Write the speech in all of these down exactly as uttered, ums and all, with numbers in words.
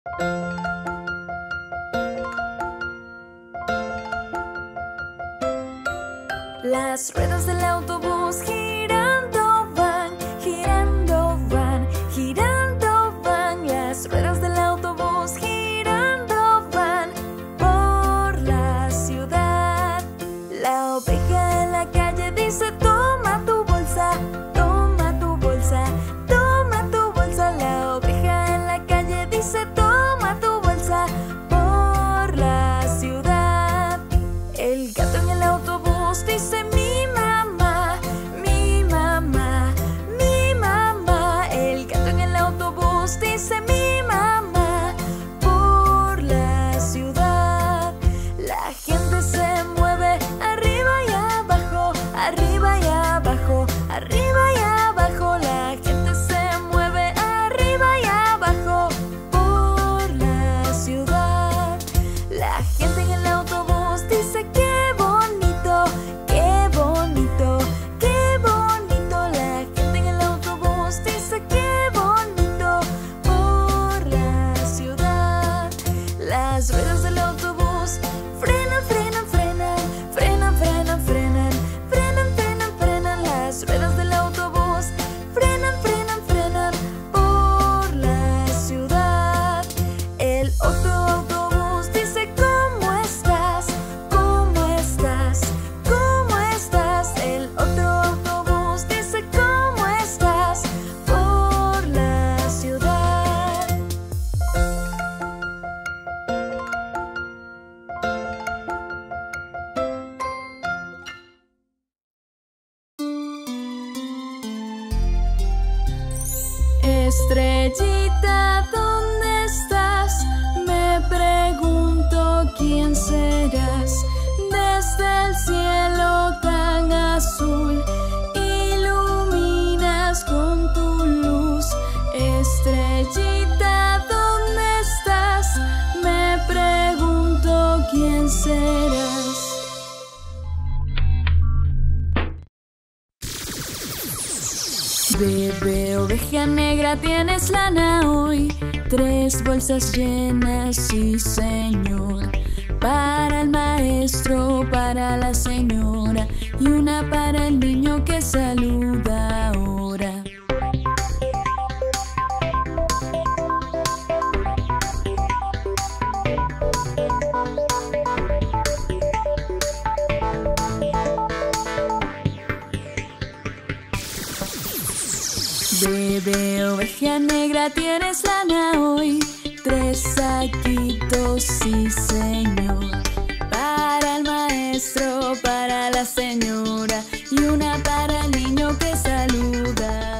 Las ruedas del autobús girando van, girando van, girando van. Las ruedas del autobús girando van por la ciudad. La oveja en la calle dice: toma tu bolsa, toma tu bolsa, toma tu bolsa. La oveja en la calle dice: toma tu bolsa por la ciudad. El gato en el autobús dice: mi mamá, mi mamá, mi mamá. El gato en el autobús dice: mi mamá por la ciudad. La gente se mueve arriba y abajo, arriba y abajo, arriba y abajo. La gente se mueve arriba y abajo por la ciudad. La gente en el autobús dice: qué bonito, qué bonito, qué bonito. La gente en el autobús dice: qué bonito por la ciudad. Las ruedas del autobús frenan, frenan, frenan, frenan, frenan, frenan, frenan, frenan, frenan. Las ruedas del autobús frenan, frenan, frenan por la ciudad. El otro autobús dice: ¿cómo estás? ¿Cómo estás? ¿Cómo estás? El otro autobús dice: ¿cómo estás? Por la ciudad. Estrellita, ¿dónde estás? Me pregunto quién serás. Desde el cielo tan azul iluminas con tu luz. Estrellita, ¿dónde estás? Me pregunto quién serás. Bebé oveja negra, tienes lana hoy. Tres bolsas llenas, sí señor. Para el maestro, para la señora y una para el niño que saluda ahora. Bebé oveja negra, tienes lana hoy. Tres saquitos, sí señor. Para el maestro, para la señora y una para el niño que saluda.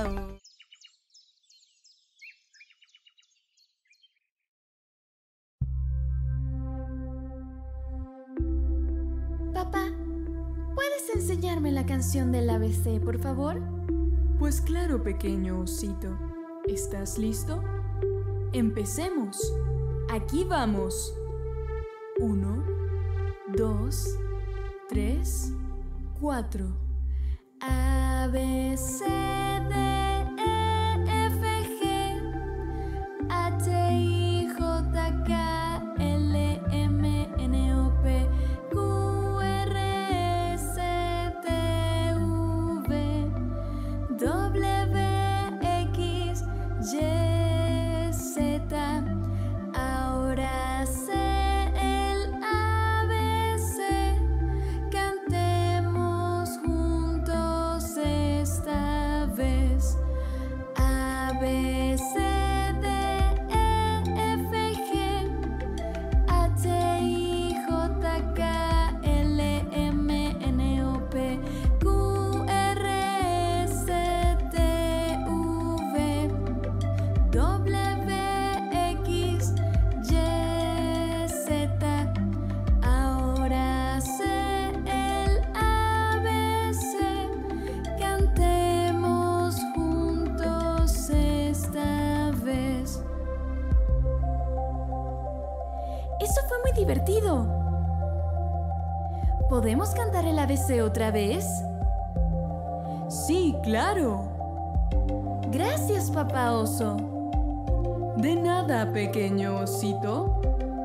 Papá, ¿puedes enseñarme la canción del A B C, por favor? Pues claro, pequeño osito. ¿Estás listo? Empecemos. Aquí vamos. Uno, dos, tres, cuatro. A, B, C, D, E, F, G, H, I, J, K, L, M, N, O, P, Q, R, S, T, V, W, X, Y, Z. Ahora sé el A B C. Cantemos juntos esta vez. A, B, C, D, E, F, G, H, I, J, K, L, M, N, O, P, Q, R, S, T, V, W, X, Y, Z. Ahora sé el A B C. Cantemos juntos esta vez. Eso fue muy divertido. ¿Podemos cantar el A B C otra vez? Sí, claro. Gracias, papá oso. De nada, pequeño osito.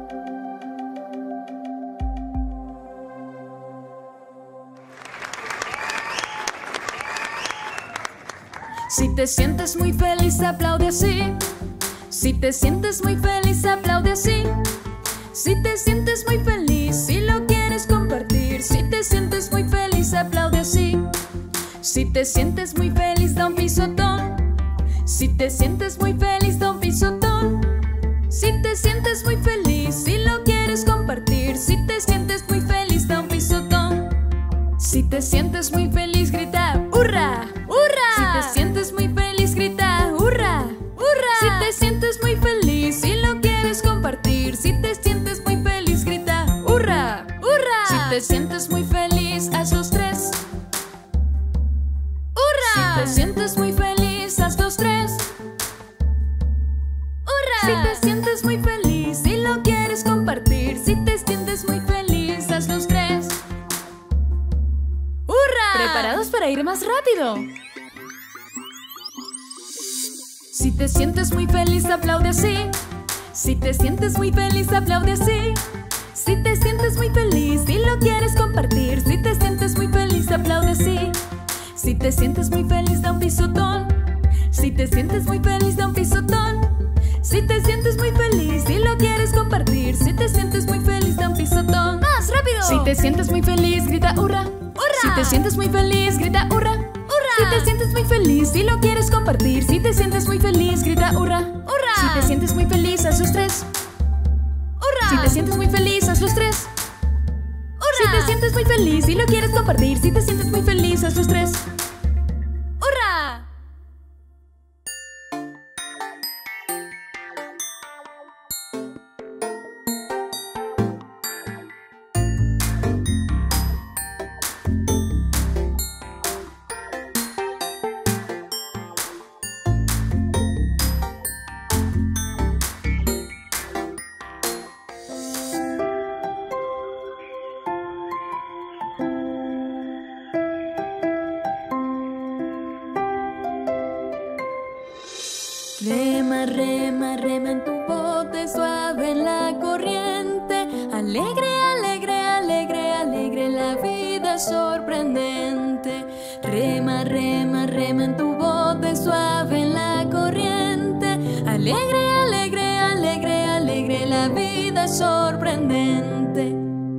Si te sientes muy feliz, aplaude así. Si te sientes muy feliz, aplaude así. Si te sientes muy feliz y lo quieres compartir. Si te sientes muy feliz, aplaude así. Si te sientes muy feliz, da un pisotón. Si te sientes muy feliz, da un pisotón. Si te sientes muy feliz y lo quieres compartir. Si te sientes muy feliz, da un pisotón. Si te sientes muy feliz, grita ¡hurra! ¡Hurra! Si te sientes muy feliz, grita ¡hurra! ¡Hurra! Si te sientes muy feliz y lo quieres compartir. Si te sientes muy feliz, grita ¡hurra! ¡Hurra! Si te sientes muy feliz, haz los tres. ¡Hurra! Si te sientes muy feliz, haz los tres. ¡Hurra! Si te sientes muy feliz y lo quieres compartir. Si te sientes muy feliz, haz los tres. ¡Hurra! ¿Preparados para ir más rápido? Si te sientes muy feliz, aplaude así. Si te sientes muy feliz, aplaude así. Si te sientes muy feliz y lo quieres compartir. Si te sientes muy feliz, aplaude así. Si te sientes muy feliz, da un pisotón. Si te sientes muy feliz, da un pisotón. Si te sientes muy feliz y lo quieres compartir. Si te sientes muy feliz, da un pisotón. ¡Más rápido! Si te sientes muy feliz, grita ¡hurra! ¡Hurra! Si te sientes muy feliz, grita ¡hurra! ¡Hurra! Si te sientes muy feliz y lo quieres compartir. Si te sientes muy feliz, grita ¡hurra! ¡Hurra! Si te sientes muy feliz, haz los tres. ¡Hurra! Si te sientes muy feliz, haz los tres. ¡Hurra! Si te sientes muy feliz y lo quieres compartir. Si te sientes muy feliz, haz los tres. ¡Hurra! Rema, rema, rema en tu bote suave en la corriente. Alegre, alegre, alegre, alegre, la vida es sorprendente. Rema, rema, rema en tu bote suave en la corriente. Alegre, alegre, alegre, alegre, la vida es sorprendente.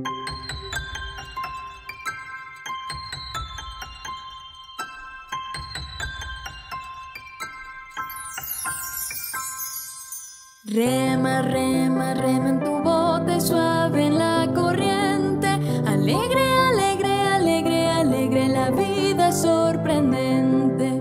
Rema, rema, rema en tu bote suave en la corriente. Alegre, alegre, alegre, alegre, la vida es sorprendente.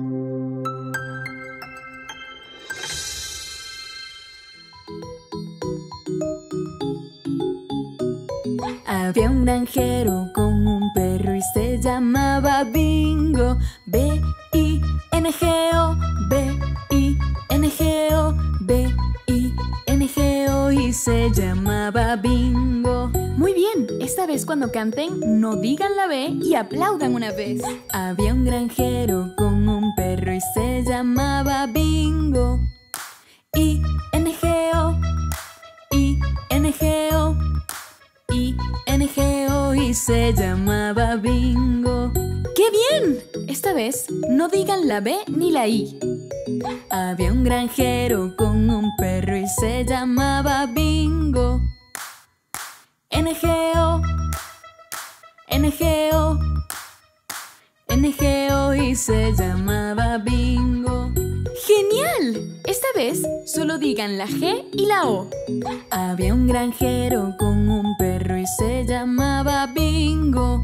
Había un granjero con un perro y se llamaba Bingo. B I N G O, B I N G O, B I N G O y se llamaba Bingo. Muy bien, esta vez cuando canten, no digan la B y aplaudan una vez. Había un granjero con un perro y se llamaba Bingo. I N G O, I N G O, I N G O y se llamaba Bingo. ¡Qué bien! Esta vez, no digan la B ni la I. Había un granjero con un perro y se llamaba Bingo. N G O, N G O, N G O y se llamaba Bingo. ¡Genial! Esta vez, solo digan la G y la O. Había un granjero con un perro y se llamaba Bingo.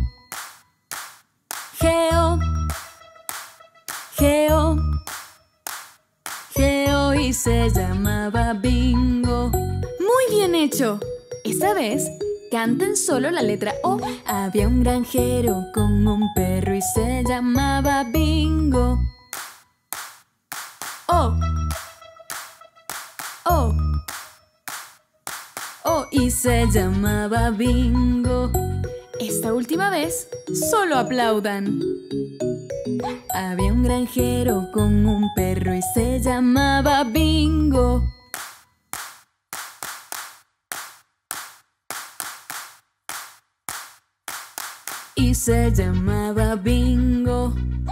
G O, G O, G O y se llamaba Bingo. ¡Muy bien hecho! Esta vez, canten solo la letra O. Había un granjero con un perro y se llamaba Bingo. O, O, O y se llamaba Bingo. Esta última vez, solo aplaudan. Había un granjero con un perro y se llamaba Bingo. Y se llamaba Bingo.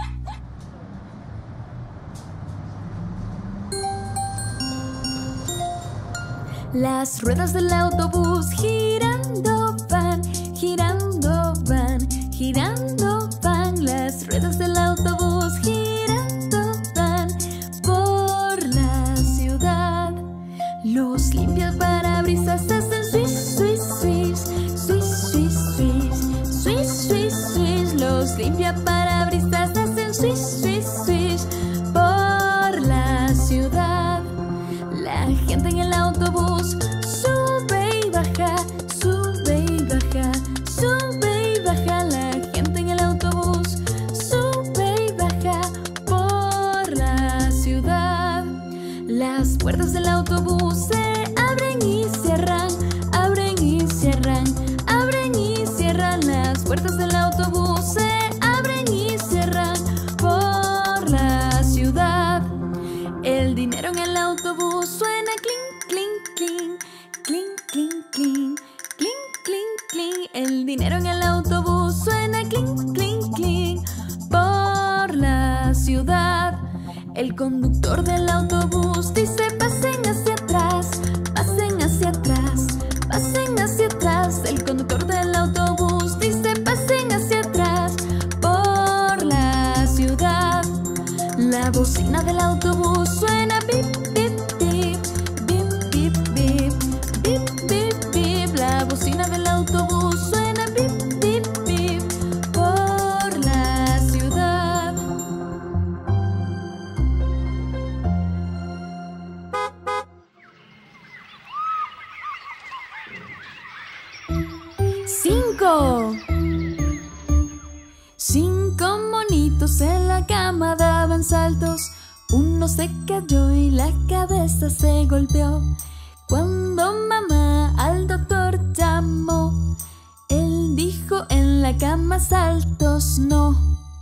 Las ruedas del autobús girando van, girando van, girando van. Las ruedas del autobús girando van por la ciudad. Los limpiaparabrisas hacen swish, swish, swish, swish, swish, swish, swish, swish, swish. Los limpiaparabrisas hacen swish, swish, swish por la ciudad. La gente en el autobús sube y baja, sube y baja, sube y baja. La gente en el autobús sube y baja por la ciudad. Las puertas del autobús se abren y cierran, abren y cierran, abren y cierran. Las puertas del autobús se abren y cierran por la ciudad. El dinero en el autobús suena clink, clink, clink, clink, clink, clink, clink, clink, clink. El dinero en el autobús suena clink, clink, clink por la ciudad. El conductor del autobús dice: pasen hacia atrás, pasen hacia atrás, pasen hacia atrás. El conductor del autobús dice: pasen hacia atrás por la ciudad. La bocina del autobús suena bip, bip, bip, bip, bip, bip, bip, bip, bip. La bocina del autobús suena bip, bip, bip por la ciudad. Cinco. Cinco monitos en la cama daban saltos. Uno se cayó y la cabeza se golpeó. Cuando mamá al doctor llamó, él dijo: en la cama saltos no.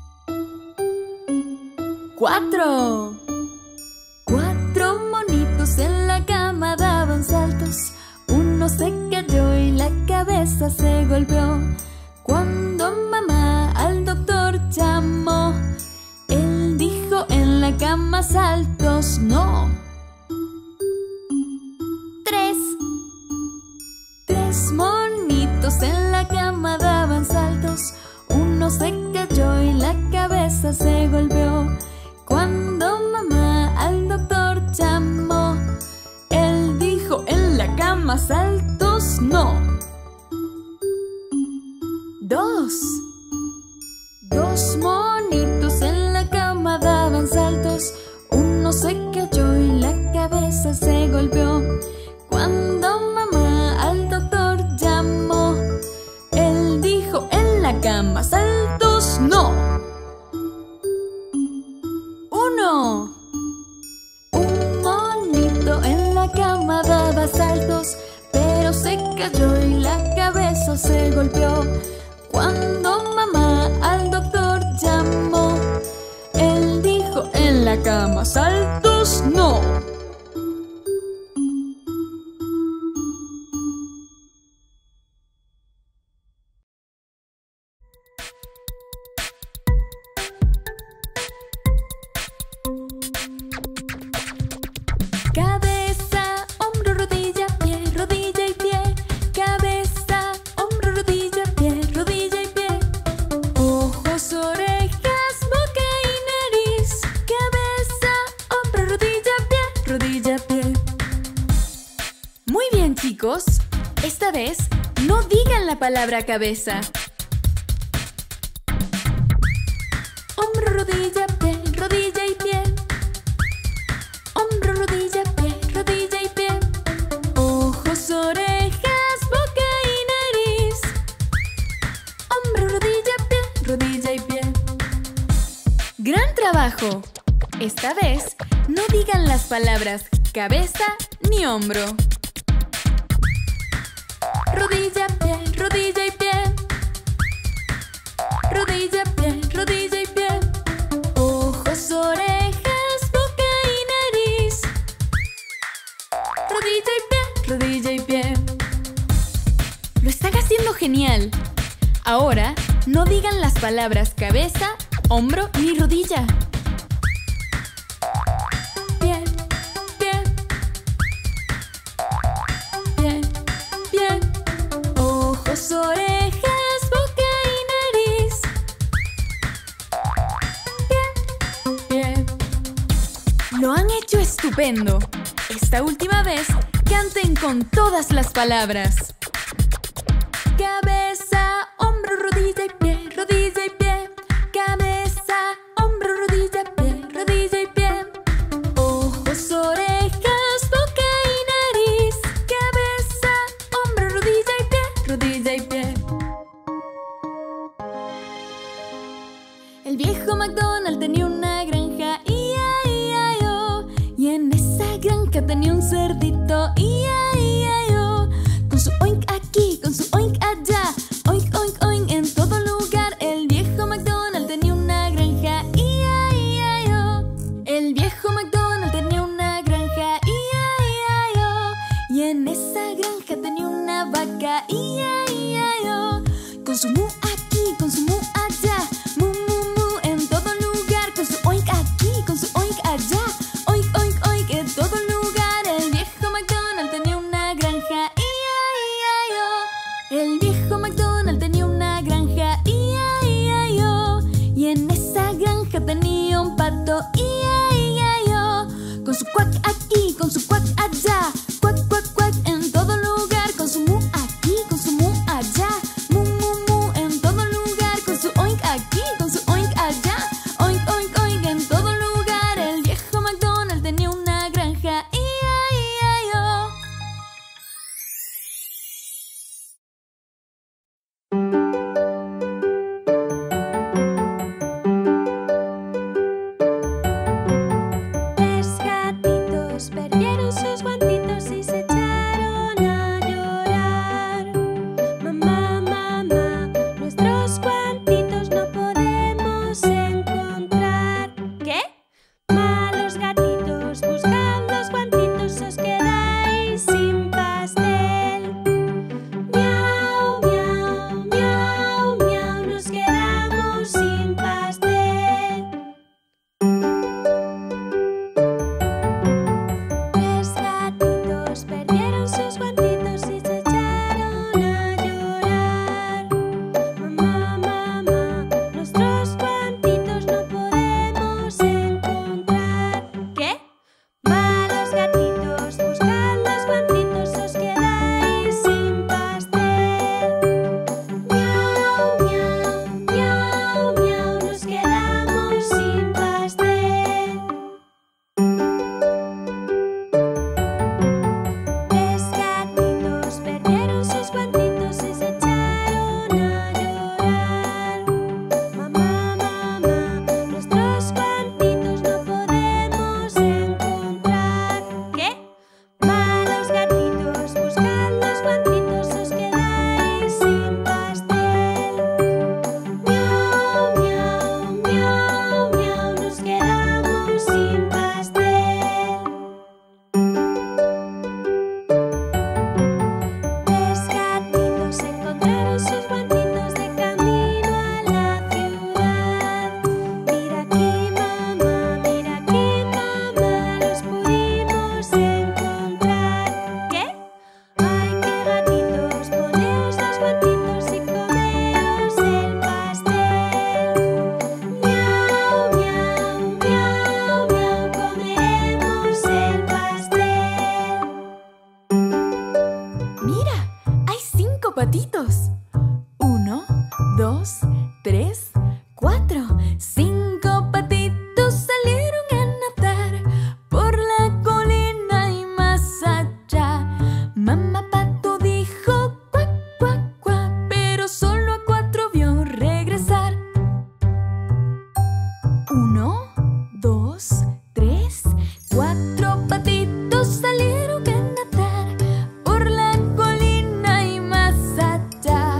Cuatro. Cuatro monitos en la cama daban saltos. Uno se cayó y la cabeza se golpeó. Cuando mamá al doctor llamó, él dijo: en la cama saltos no. Tres. Tres monitos en la cama daban saltos. Uno se cayó y la cabeza se golpeó. Cuando mamá al doctor llamó, él dijo: en la cama saltos no. Dos. Dos monitos en la cama daban saltos. Uno se cayó y la cabeza se golpeó. Cuando mamá al doctor llamó, él dijo: en la cama saltos no. Uno. Un monito en la cama daba saltos, pero se cayó y la cabeza se golpeó. Cuando mamá al doctor llamó, él dijo: en la cama saltos no. Cabeza, hombro, rodilla, pie, rodilla y pie. Cabeza, hombro, rodilla, pie, rodilla y pie. Ojos, orejas, boca y nariz. Cabeza, hombro, rodilla, pie, rodilla, pie. Muy bien, chicos. Esta vez no digan la palabra cabeza. Hombro, rodilla, pie, rodilla y pie. Hombro, rodilla, pie, rodilla y pie. Ojos, orejas, boca y nariz. Hombro, rodilla, pie, rodilla y pie. ¡Gran trabajo! Esta vez no digan las palabras cabeza ni hombro. Rodilla, pie, rodilla y pie. Rodilla, pie, rodilla y pie. genial! Ahora, no digan las palabras cabeza, hombro ni rodilla. Pie, pie. Pie, pie. Ojos, orejas, boca y nariz. Pie, pie. Lo han hecho estupendo. Esta última vez, canten con todas las palabras. Cabeza, hombro, rodilla y pie, rodilla y pie. Cabeza, hombro, rodilla, pie, rodilla y pie. Ojos, orejas, boca y nariz. Cabeza, hombro, rodilla y pie, rodilla y pie. El viejo McDonald tenía una granja, I A I A I O. Y en esa granja tenía un cerdito, I A I A I O. Con su oink aquí, con su oink allá, oink, oink, oink en todo lugar. El viejo McDonald tenía una granja, I A I A I O. El viejo McDonald tenía una granja, I A I A I O. Y en esa granja tenía una vaca, I A I A I O. Con su mu aquí, con su mu allá, mu, mu, mu en todo lugar. Con su oink aquí, con su oink allá, oink, oink, oink en todo lugar. El viejo McDonald tenía una granja, I A I A I O. El viejo McDonald tenía una granja, I A I A I O. Y en esa granja tenía un pato, I A I A I O. Con su cuac aquí, con su cuac allá, cuac, cuac, cuac en todo lugar. Con su mu aquí, con su mu allá, mu, mu, mu en todo lugar. Con su oink aquí, con su oink allá, oink, oink, oink en todo lugar. El viejo McDonald tenía una granja, I A I A I O. Tres gatitos perdieron sus guantitos y se echaron a llorar. Mamá, mamá, nuestros guantitos no podemos encontrar. ¿Qué? Malos gatitos, buscad los guantitos, os quedáis sin pastel. Miau, miau, miau, miau, nos quedamos sin pastel. Tres gatitos perdieron sus guantitos y se echaron a llorar. Mamá, mamá, nuestros guantitos no podemos encontrar. ¿Qué? Malos gatitos, buscad los guantitos, os quedáis sin pastel. Miau, miau, miau, miau, nos quedamos sin pastel. Tres gatitos perdieron sus guantitos y se echaron a llorar. Mamá, mamá, nuestros guantitos no podemos encontrar. ¿Qué? Malos gatitos, buscad los guantitos, os quedáis sin pastel. Miau, miau, miau, miau, nos quedamos sin pastel. Tres gatitos encontraron sus guantitos de camino a la ciudad. Mira aquí, mamá, mira aquí, mamá, los pudimos encontrar. ¿Qué? Ay, qué gatitos, poneos los guantitos y comeos el pastel. Miau, miau, miau, miau, comeremos el pastel. Mira, hay cinco patitos. Uno, dos, tres, cuatro. Cinco patitos salieron a nadar por la colina y más allá. Mamá pato dijo cuac, cuac, cuac, pero solo a cuatro vio regresar. Uno, dos, tres, cuatro patitos salieron a nadar por la colina y más allá.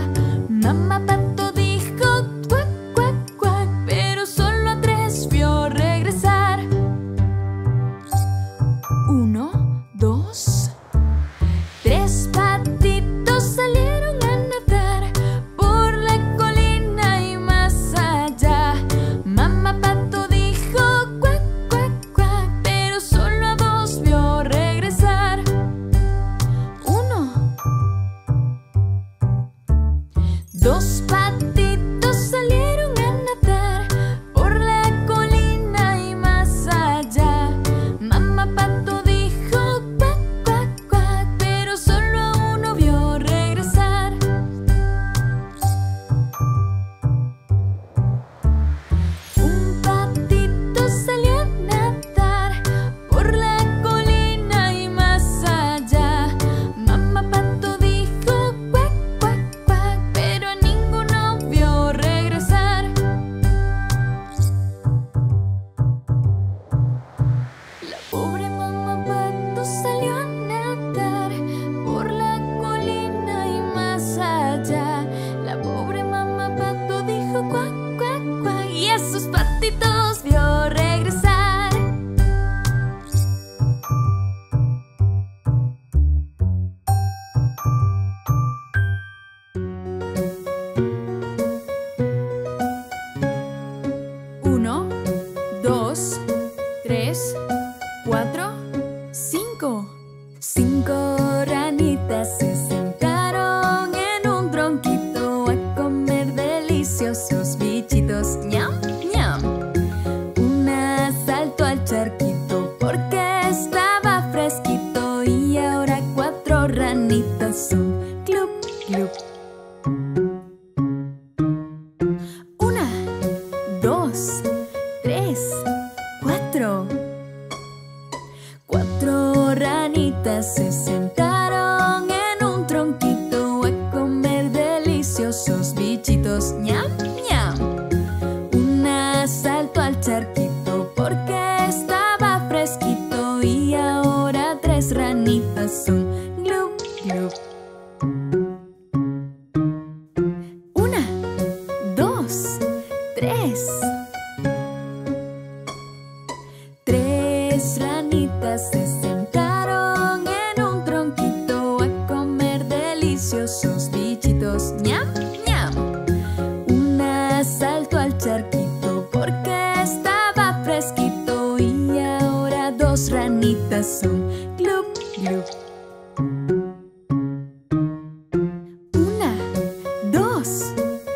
ranitas son glup, glup. Una, dos, tres, cuatro. Cuatro ranitas se sentaron en un tronquito a comer deliciosos bichitos. Ñam, ñam. Una saltó al charquito porque estaba fresquito y ahora tres ranitas son glup, glup. Una, dos, tres. Tres ranitas se sentaron en un tronquito a comer deliciosos bichitos. Ñam, ñam. Una saltó al charquito porque estaba fresquito y ahora dos ranitas son glup, glup. Una, dos.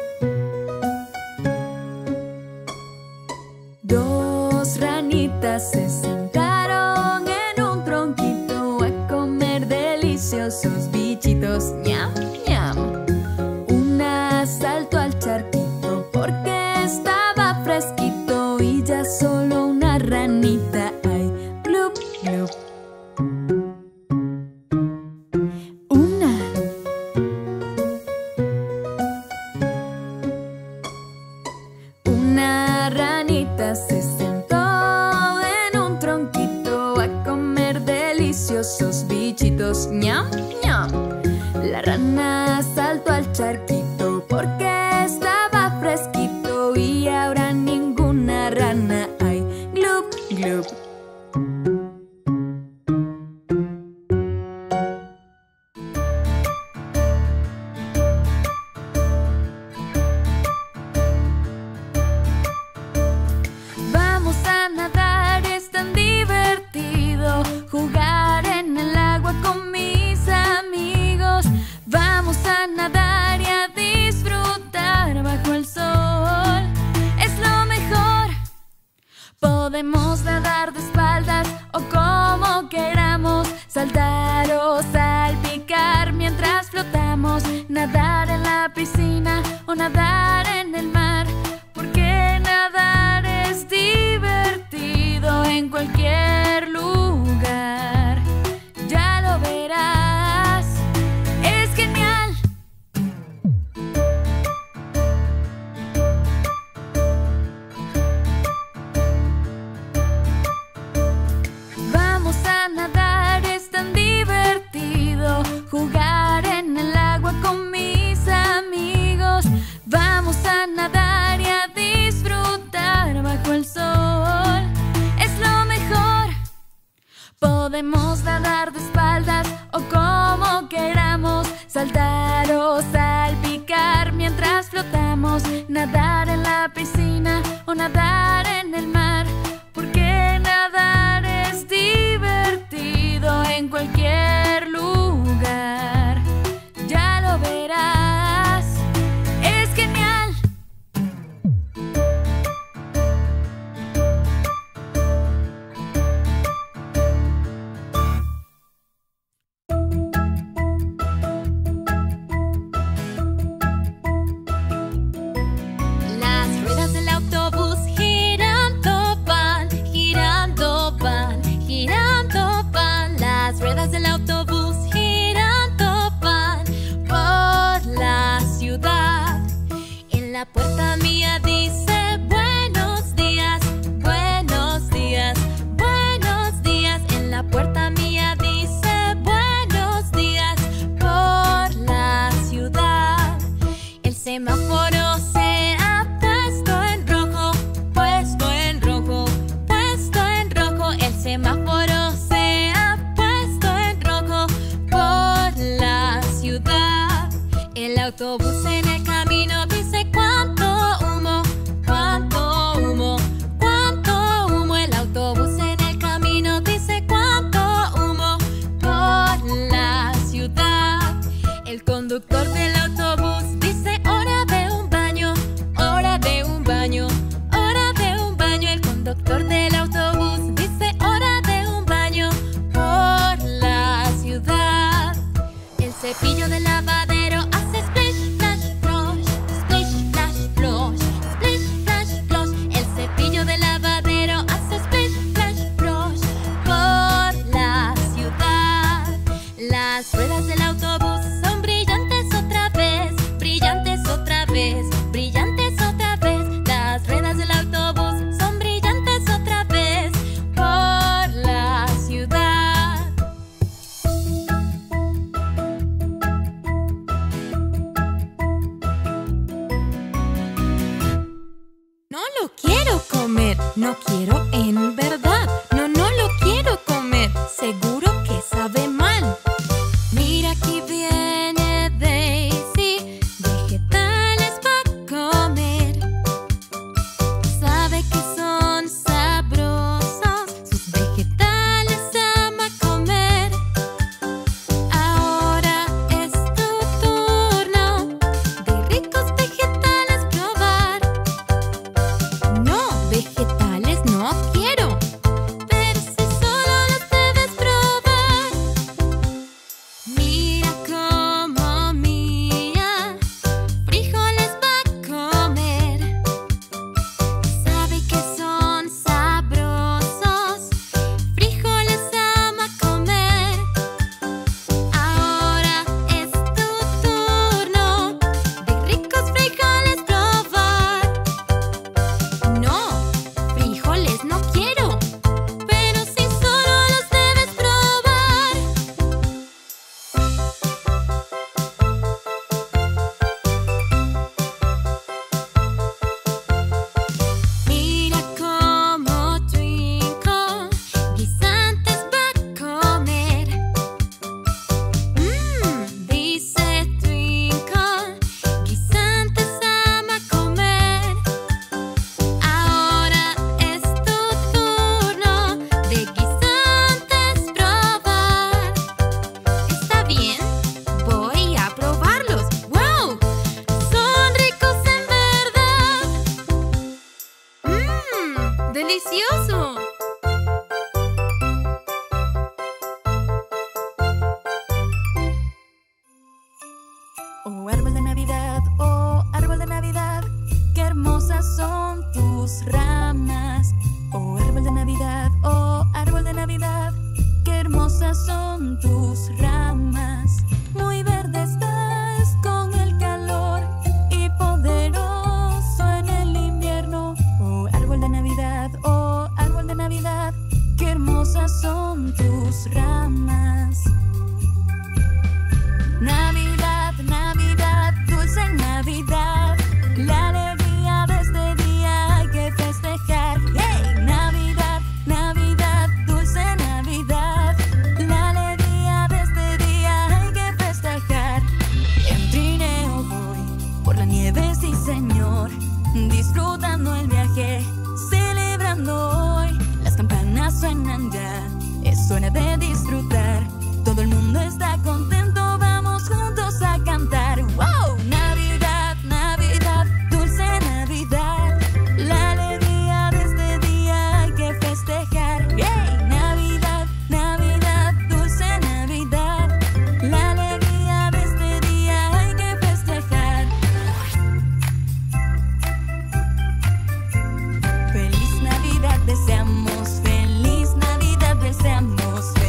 Dos ranitas se sentaron en un tronquito a comer deliciosos bichitos. Ñam, ñam. Una saltó al charquito porque estaba fresquito y ya solo una ranita hay. Glup, glup. Una. Una ranita se sentó en un tronquito a comer deliciosos bichitos. Ñam, ñam. La rana saltó al charquito porque estaba fresquito y ahora ninguna rana hay. Glup, glup. Vamos a nadar, es tan divertido jugar en el agua con mis amigos. Vamos a nadar y a disfrutar bajo el sol. Es lo mejor. Podemos nadar de espaldas o como queramos, saltar o salpicar mientras flotamos, nadar en la piscina o nadar en el mar, porque nadar es divertido en cualquier lugar. Ya lo verás, es genial. Vamos a nadar, es tan divertido jugar en el agua con mis amigos. Vamos a nadar y a disfrutar bajo el sol. Es lo mejor. Podemos nadar de espaldas o como queramos, saltar o salpicar mientras flotamos, nadar en la piscina o nadar en el mar, porque nadar es divertido en cualquier lugar. Ya lo verás, es genial. Las ruedas del autobús girando van, girando van, girando van. Las ruedas del autobús girando van por la ciudad. En la puerta mía dice buenos días, buenos días, buenos días. En la puerta mía dice buenos días por la ciudad. El semáforo se ha puesto en rojo, puesto en rojo, puesto en rojo. El semáforo se ha puesto en rojo por la ciudad. El autobús en el camino dice cuánto humo, cuánto humo, cuánto humo. El autobús en el camino dice cuánto humo por la ciudad. El conductor del autobús dice hora de un baño, hora de un baño, hora de un baño. El conductor del autobús dice hora de un baño por la ciudad. cepillo de lavadero hace splish, splash, splosh, splish, splash, splosh, splish, splash, splosh. El cepillo de lavadero hace splish, splash, splosh por la ciudad. Las ruedas del autobús son brillantes otra vez, brillantes otra vez, brillantes otra vez. Las ruedas del autobús son brillantes otra vez por la ciudad. No lo quiero comer, no quiero en verdad. No, no lo quiero comer, seguro que sabe mal. Mira, aquí viene Daisy, vegetales va a comer. Sabe que son sabrosos, sus vegetales ama comer. Ahora es tu turno de ricos vegetales probar. No, vegetales no quiero, pero si solo los debes probar. Mira cómo mira, frijoles va a comer. Sabe que son sabrosos, frijoles ama comer. Ahora es tu turno de ricos frijoles probar. No, frijoles no quiero, pero si solo los debes probar. Mira cómo Twinkle guisantes va a comer. Mmm, dice Twinkle, guisantes ama comer. Ahora es tu turno de guisantes probar. Está bien, voy a probarlos. ¡Wow! Son ricos en verdad. ¡Mmm! ¡Delicioso! Oh árbol de Navidad, oh árbol de Navidad, qué hermosas son tus ramas. Oh árbol de Navidad, oh árbol de Navidad, qué hermosas son tus ramas. Muy verde estás con el calor y poderoso en el invierno. Oh árbol de Navidad, oh árbol de Navidad, qué hermosas son tus ramas. Navidad, Navidad, dulce Navidad, la alegría de este día hay que festejar. ¡Hey! Navidad, Navidad, dulce Navidad, la alegría de este día hay que festejar. En trineo voy por la nieve, sí señor, disfrutando el viaje, celebrando hoy. Las campanas suenan ya, es hora de disfrutar. Todo el mundo está contento, vamos juntos a cantar. ¡Wow! Navidad, Navidad, dulce Navidad, la alegría de este día hay que festejar. ¡Hey! Navidad, Navidad, dulce Navidad, la alegría de este día hay que festejar. Feliz Navidad deseamos, feliz Navidad deseamos.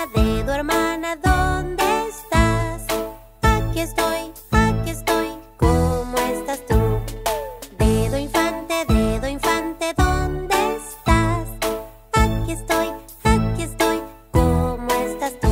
hermana, dedo hermana, ¿dónde estás? Aquí estoy, aquí estoy, ¿cómo estás tú? Dedo infante, dedo infante, ¿dónde estás? Aquí estoy, aquí estoy, ¿cómo estás tú?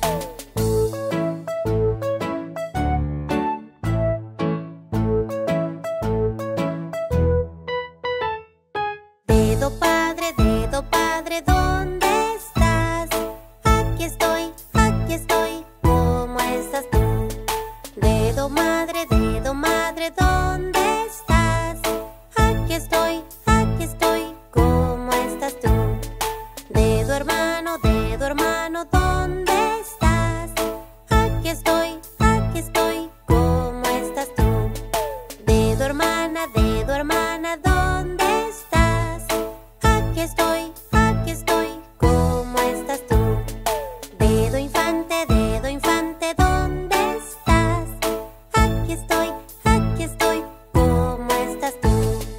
Dedo padre, dedo padre, ¿dónde estás? Aquí estoy, aquí estoy, ¿cómo estás tú? Dedo madre, dedo madre, ¿dónde estás? Aquí estoy, aquí estoy, ¿cómo estás tú? Dedo hermano, dedo hermano, ¿dónde estás? Aquí estoy, aquí estoy, ¿cómo estás tú? Dedo hermana, dedo hermana, ¿dónde estás? Aquí estoy, aquí estoy, ¿cómo estás tú? Dedo infante, dedo infante, ¿dónde estás? Aquí estoy, aquí estoy, ¿cómo estás tú?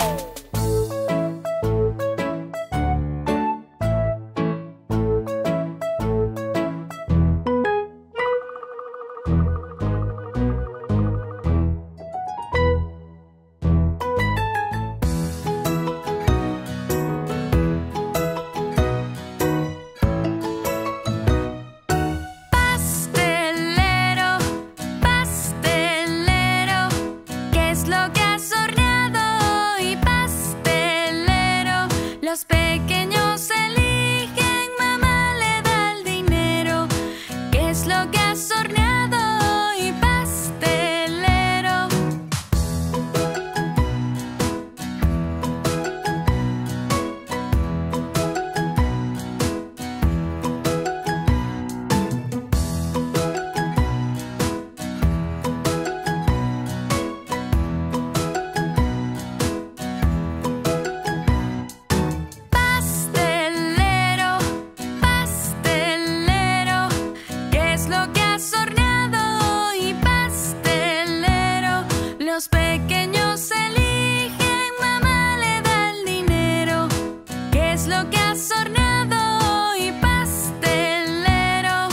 Pastelero, pastelero, ¿qué es lo que has horneado hoy? Pastelero, los pequeños eligen, mamá le da el dinero. ¿Qué es lo que has horneado hoy? Pastelero. Pastelero, pastelero, ¿qué es lo que has horneado hoy? Pastelero, los pequeños eligen, mamá le da el dinero. ¿Qué es lo que has horneado hoy? Pastelero.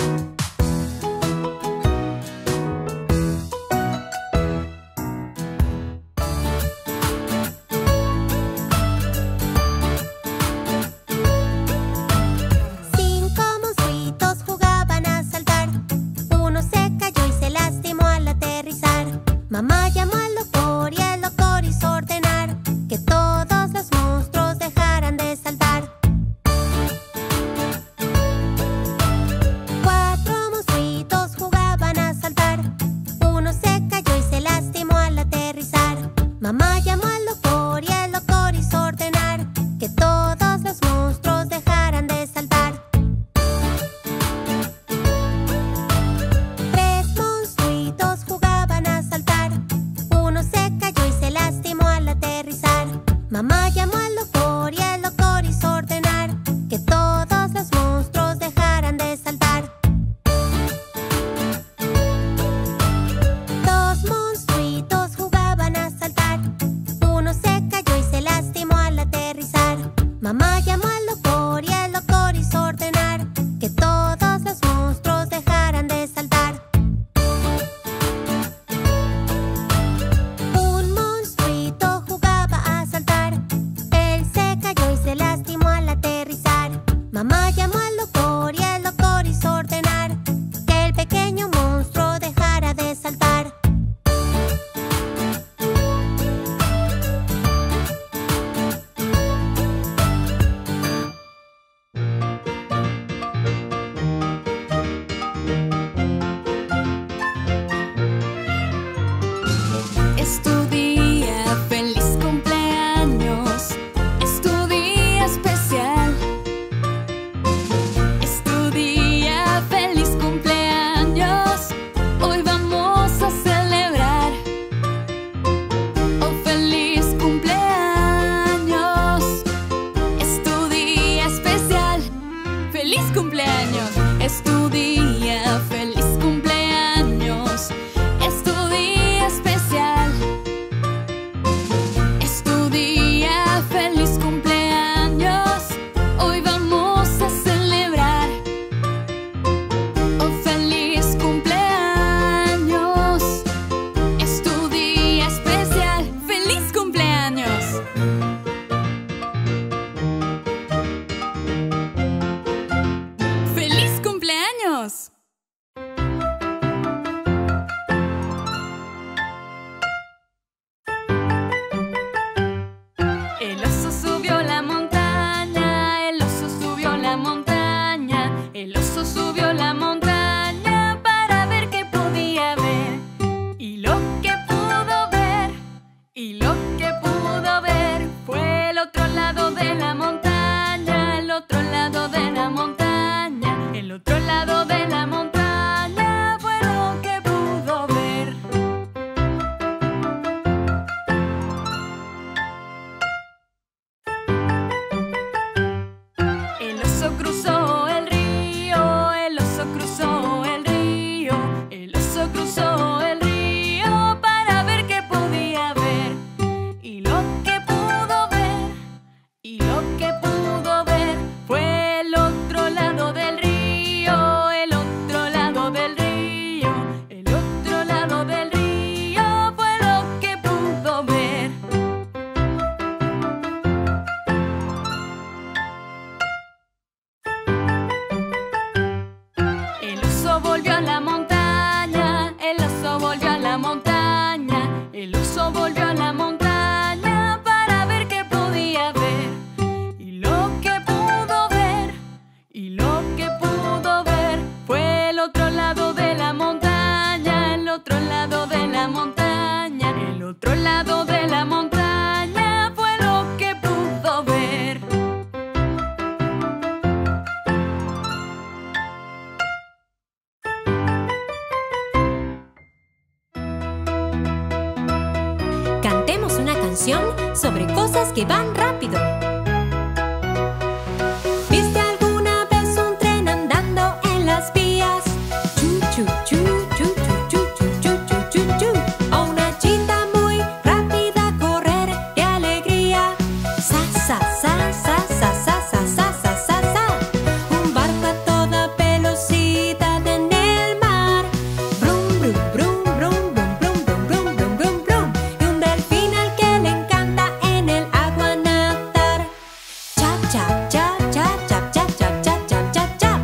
Cinco monstruitos jugaban a saltar. ¡Vámonos! El oso subió la montaña, el oso subió la montaña, el oso subió la montaña para ver qué podía ver. Y lo que pudo ver, y lo que pudo ver fue el otro lado de la montaña, el otro lado de la montaña, el otro lado de la montaña fue lo que pudo ver. El oso cruzó el río, el oso cruzó el río, el oso cruzó el río para ver qué podía ver. Y lo que pudo ver, y lo que pudo ver fue el otro lado del río, el otro lado del río, el otro lado del río fue lo que pudo ver. El oso volvió a la montaña, el oso volvió a la montaña, el oso volvió a la montaña para ver qué podía ver. Y lo que pudo ver, y lo que pudo ver fue el otro lado de la montaña, el otro lado de la montaña, el otro lado de la montaña fue lo que pudo ver. Cantemos una canción sobre cosas que van rápido. ¿Viste alguna vez un tren andando en las vías? Chu, chu, chu, chu, chu, chu, chu, chu, chu, chu. O una chita muy rápida a correr de alegría. Sa, sa, sa, sa, sa, sa, sa, sa, sa, sa, sa. Un barco a toda velocidad en el mar. Brum, brum, brum, brum, brum, brum, brum, brum, brum, brum. Y un delfín al que le encanta en el agua nadar. Chap, chap, chap, chap, chap, chap, chap, chap, chap, chap, chap.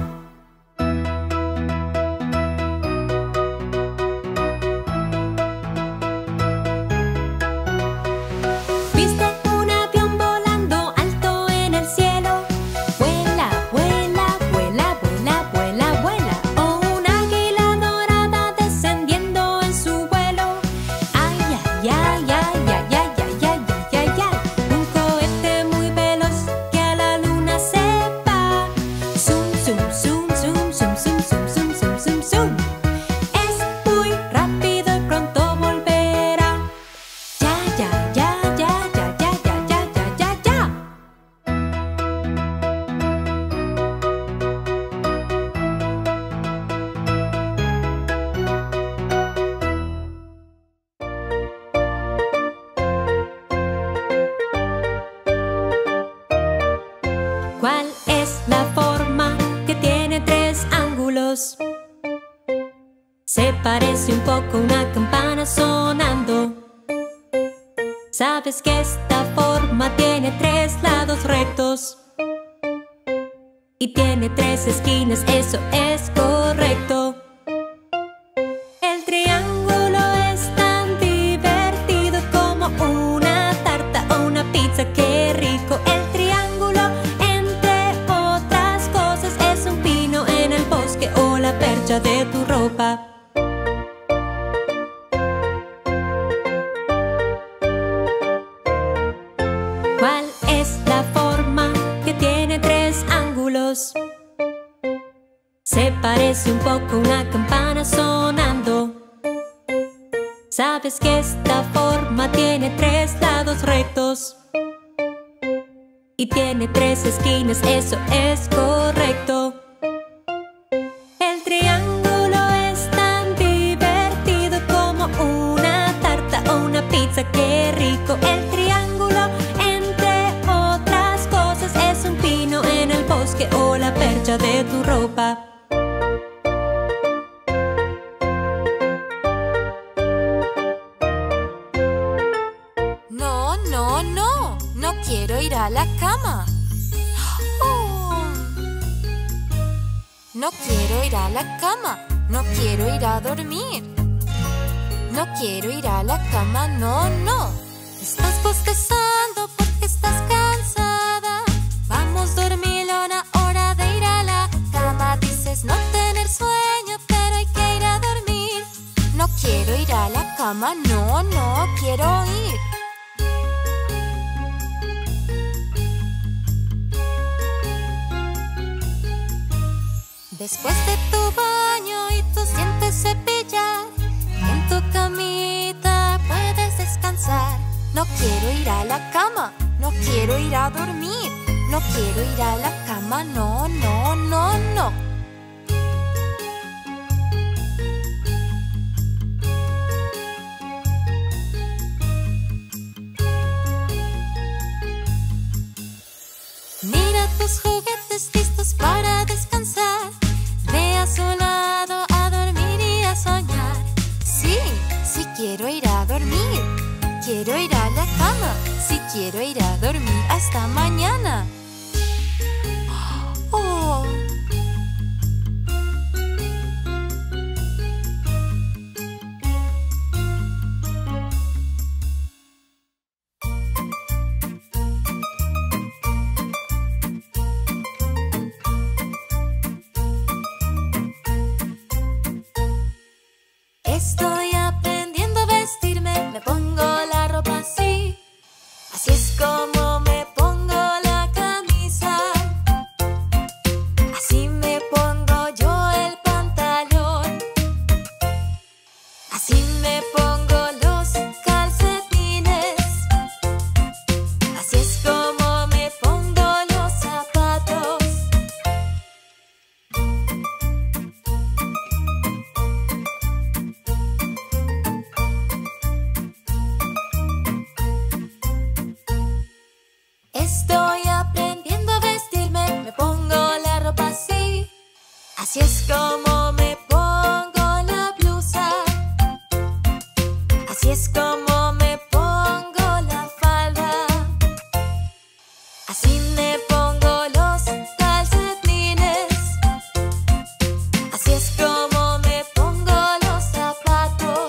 ¿Viste un avión volando alto en el cielo? Vuela, vuela, vuela, vuela, vuela, vuela. O una águila dorada descendiendo en su vuelo. Ay, ay, ay, ay, ay, ay, ay, ay, ay, ay, ay. Un cohete muy veloz que a la luna se va. Zum, zum, zum, zum, zum, zum, zum, zum, zum, zum, zum. Es muy rápido y pronto volverá. Ya, ya, ya, ya, ya, ya, ya, ya, ya, ya, ya. ¿Cuál es la forma que tiene tres ángulos? Se parece un poco a una campana sonando. ¿Sabes que esta forma tiene tres lados rectos? Y tiene tres esquinas, eso es correcto. El triángulo es tan divertido como una tarta o una pizza, qué rico. El triángulo, entre otras cosas, es un pino en el bosque o la percha de tu ropa. ¿Cuál es la forma que tiene tres ángulos? Se parece un poco a una campana sonando. ¿Sabes que esta forma tiene tres lados rectos? Y tiene tres esquinas, eso es correcto. El triángulo es tan divertido como una tarta o una pizza, qué rico. El triángulo, entre otras cosas, es un pino en el bosque o la percha de tu ropa. No, no, no. No quiero ir a la cama. Oh. No quiero ir a la cama, no quiero ir a dormir. No quiero ir a la cama, no, no. Estás bostezando porque estás cansada. Vamos, dormilona, hora de ir a la cama. Dices no tener sueño, pero hay que ir a dormir. No quiero ir a la cama, no, no quiero ir. Después de tu baño y tus dientes cepillar, en tu camita puedes descansar. No quiero ir a la cama, no quiero ir a dormir. No quiero ir a la cama, no, no, no, no. Mira tus juguetes listos para descansar. Ve a su lado a dormir y a soñar. Sí, sí quiero ir a dormir. Quiero ir a la cama. Sí quiero ir a dormir hasta mañana. Oh. Estoy aprendiendo a vestirme, me pongo la ropa así. Así es como me pongo la camisa. Así me pongo yo el pantalón. Así me pongo los calcetines. Así es como me pongo los zapatos. Estoy aprendiendo a vestirme, me pongo la ropa así. Así es como me pongo la blusa. Así es como me pongo la falda. Así me pongo los calcetines. Así es como me pongo los zapatos.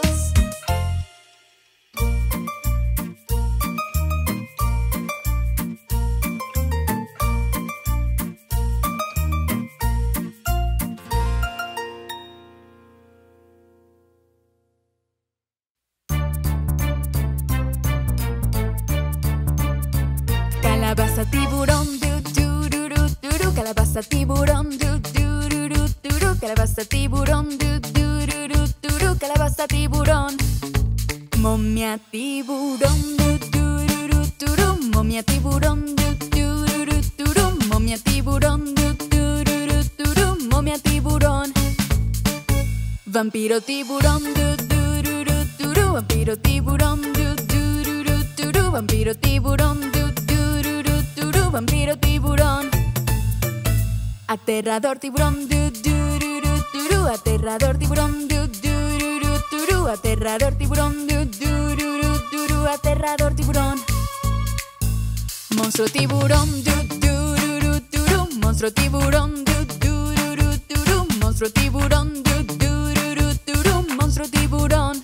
Calabaza tiburón, du du du du du du. Calabaza tiburón, du du du du du du. Calabaza tiburón, du du du du du du. Calabaza tiburón. Momia tiburón, du du du du du du. Momia tiburón, du du du du du du. Momia tiburón, du du du du du du. Momia tiburón. Vampiro tiburón, du du du du du du. Vampiro tiburón, du du du du du du. Vampiro tiburón, du du du du du du. Vampiro tiburón. Aterrador tiburón, du du du du du du. Aterrador tiburón, du du du du du du. Aterrador tiburón, du du du du du du. Aterrador tiburón. Monstruo tiburón, du du du du du du. Monstruo tiburón, du du du du du du. Monstruo tiburón, du du du du du du. Monstruo tiburón.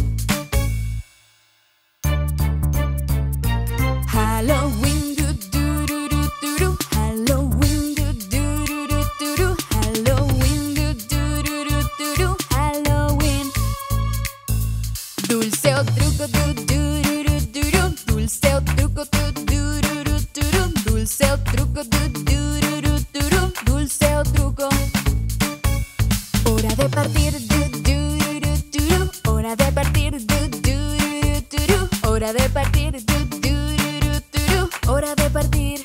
Halloween, du du du du du du. Halloween, du du du du du du. Halloween, du du du du du du. Halloween. Dulce o truco, du du du du du du. Dulce o truco, du du du du du du. Dulce o truco, du du du du du du. Dulce o truco. Hora de partir, du du du du du du. Hora de partir, du du du du du. Hora de partir, du du du du du du. Hora de partir.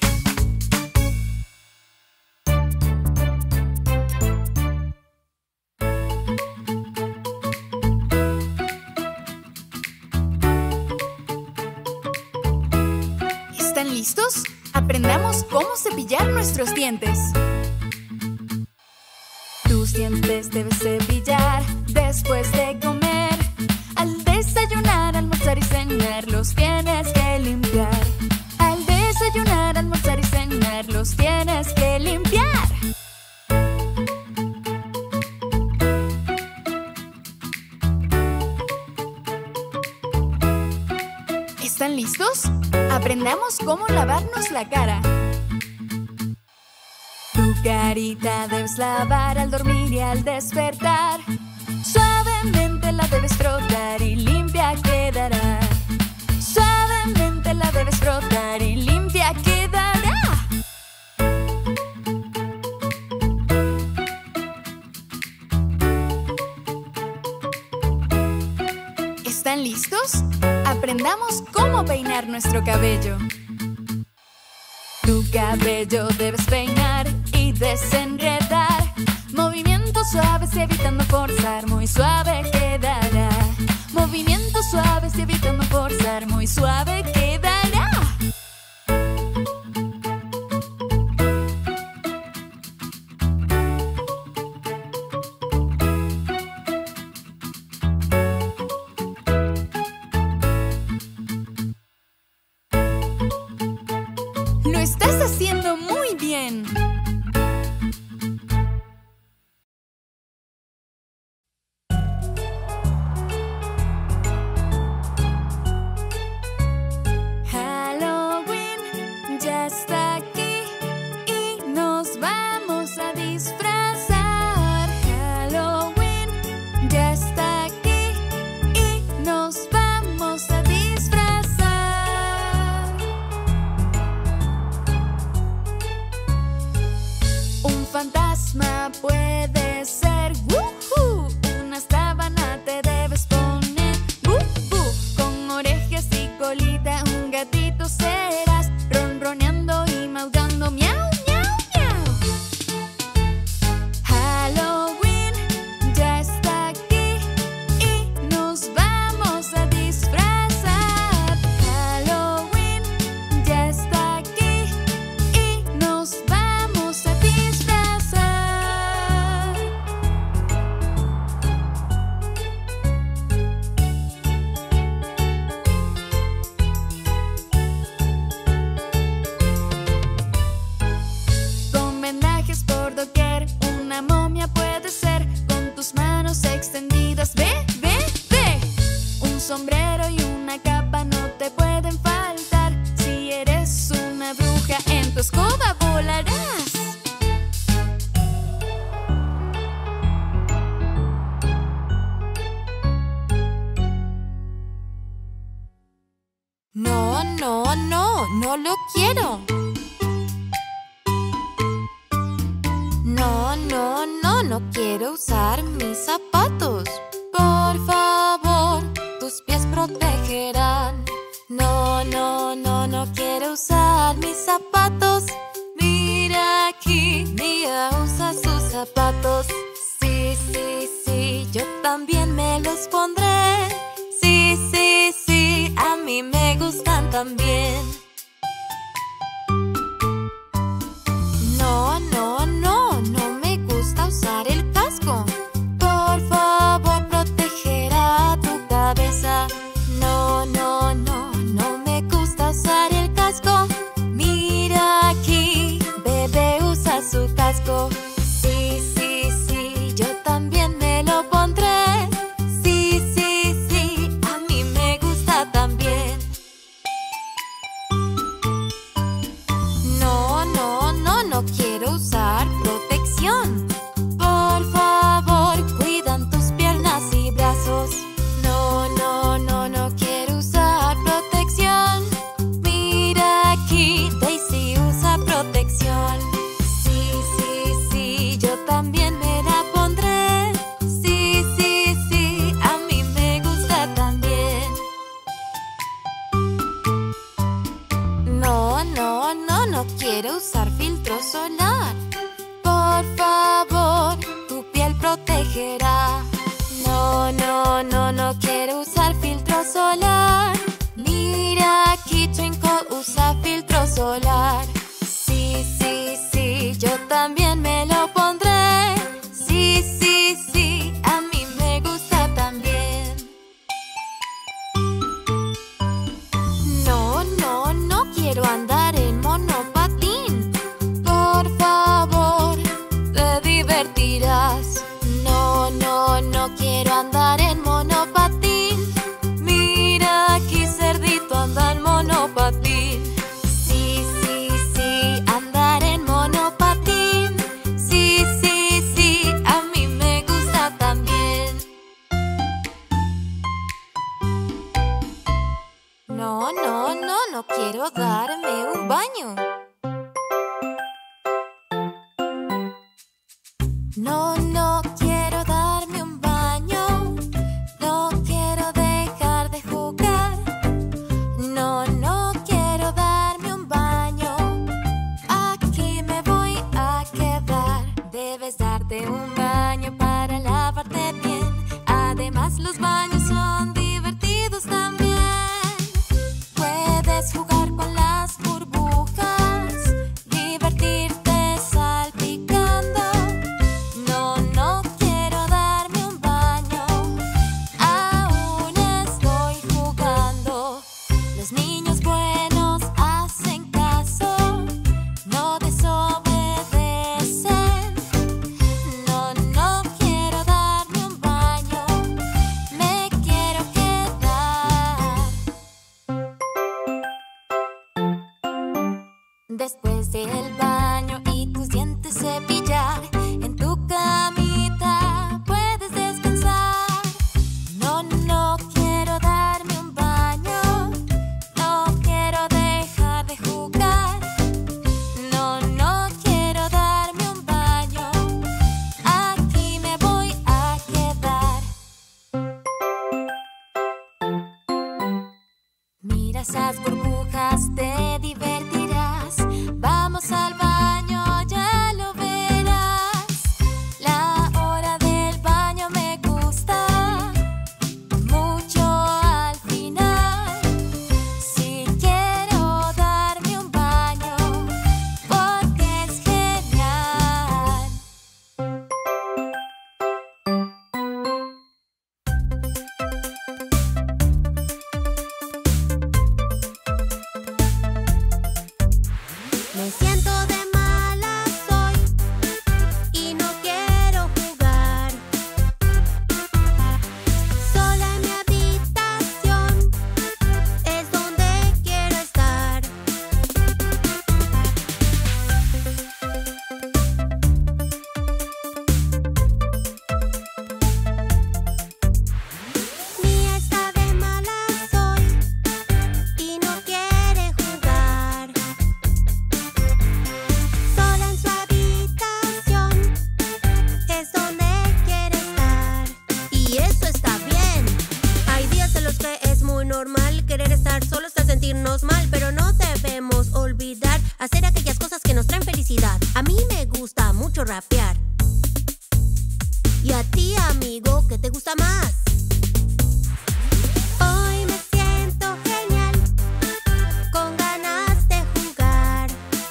¿Están listos? Aprendamos cómo cepillar nuestros dientes. Tus dientes debes cepillar después de comer. Al desayunar, almorzar y cenar los tienes que limpiar. Al desayunar, almorzar y cenar los tienes que limpiar. ¿Están listos? Aprendamos cómo lavarnos la cara. Tu carita debes lavar al dormir y al despertar. Suavemente la debes frotar y limpia quedará. Suavemente la debes frotar y limpia quedará. ¿Están listos? Aprendamos cómo peinar nuestro cabello. Tu cabello debes peinar y desenredar. Movimientos suaves y evitando forzar, muy suave quedará. Movimientos suaves y evitando forzar, muy suave quedará. ¡Lo estás haciendo muy bien! Halloween ya está aquí y nos vamos a disfrazar. Halloween ya está aquí y nos vamos a disfrazar. Un fantasma puede ser, ¡woohoo! Una sábana te debes poner, ¡woohoo! Con orejas y colita un gatito serás, ronroneando y maullando, miau, miau, miau. Halloween ya está aquí y nos vamos a disfrazar. Halloween ya está aquí y nos vamos a disfrazar. Con vendajes por doquier, una momia puede ser, con tus manos extendidas, ve, ve, ve. Un sombrero y una capa no te pueden faltar. Si eres una bruja, en tu escoba volarás. No, no, no, no lo quiero. No, no, no, no quiero usar mis zapatos. Por favor, tus pies protegerán. No, no, no, no quiero usar mis zapatos. Mira aquí, Mía usa sus zapatos. Sí, sí, sí, yo también me los pondré. Sí, sí, sí, a mí me gustan también. No, no, no, no me gusta usar el casco. Por favor, protegerá tu cabeza. No, no, no, no me gusta usar el casco. Mira aquí, bebé usa su casco. Sí, sí, sí, yo también me lo pondré. Sí, sí, sí, a mí me gusta también. No, no, no, no quiero usar protección. Por favor, cuidan tus piernas y brazos. No, no, no, no quiero usar protección. Mira aquí, Daisy usa protección. Sí, sí, sí, yo también me la pondré. Sí, sí, sí, a mí me gusta también. No, no, no, no quiero usar filtro solar. Por favor, tu piel protegerá. No, no, no, no quiero usar filtro solar. Mira aquí, Twinkle usa filtro solar. Sí, sí, sí, yo también me lo pondré. Sí, sí, sí, a mí me gusta también. No, no, no quiero andar en monopatín. Por favor, te divertirás. No, no, no quiero darme un baño. No, no quiero darme un baño. No quiero dejar de jugar. No, no quiero darme un baño. Aquí me voy a quedar. Debes darte un baño para lavarte bien. Además, los baños son divertidos también. Puedes jugar con las burbujas, divertirte salpicando. No, no quiero darme un baño. Aún estoy jugando. Los niños buenos hacen caso, no desobedecen. No, no quiero darme un baño. Me quiero quedar. Después del baño y tus dientes cepillar, en tu camita puedes descansar. No, no quiero darme un baño. No quiero dejar de jugar. No, no quiero darme un baño. Aquí me voy a quedar. Mira esas burbujas, te divertirás. Vamos al baño, ya lo verás. La hora del baño me gusta mucho al final. Si quiero darme un baño, porque es genial. Me siento de malas hoy y no quiero jugar. Sola en mi habitación es donde quiero estar. Mía está de malas hoy y no quiere jugar. Sola en su habitación es donde quiere estar. Y eso está bien. Hay días en los que es muy normal querer estar solos hasta sentirnos mal, pero no debemos olvidar hacer aquellas cosas que nos traen felicidad. A mí me gusta mucho rapear. ¿Y a ti, amigo, qué te gusta más? Hoy me siento genial, con ganas de jugar.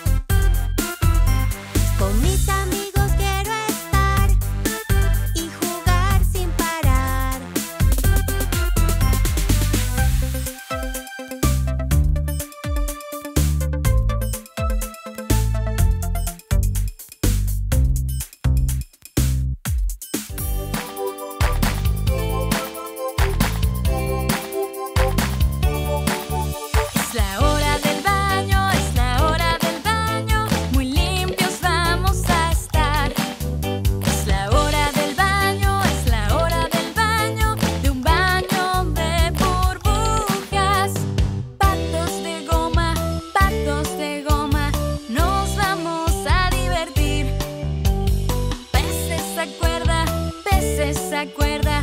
Con mis amigos quiero estar y jugar sin parar. Es la hora del baño, es la hora del baño, muy limpios vamos a estar. Es la hora del baño, es la hora del baño, de un baño de burbujas. Patos de goma, patos de goma, nos vamos a divertir. Peces a cuerda, peces a cuerda,